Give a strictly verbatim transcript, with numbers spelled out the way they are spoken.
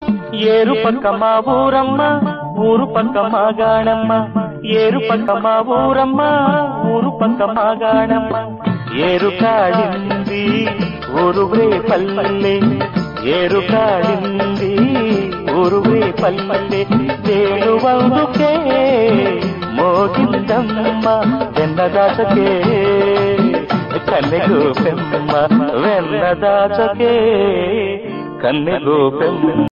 ఏరు పక్క మా ఊరమ్మ ఊరు పక్క మా గాణమ్మ ఏరు పక్క మా ఊరమ్మ ఊరు పక్క మా గాణమ్మ ఏరు కాడింది ఊరువే పల్లె ఏరు కాడింది ఊరువే పల్లె వేణువందుకే మోగిందమ్మ వెన్నదాసకే కన్నెగోపెమ్మ వెన్నదాసకే కన్నెగోపెమ్మ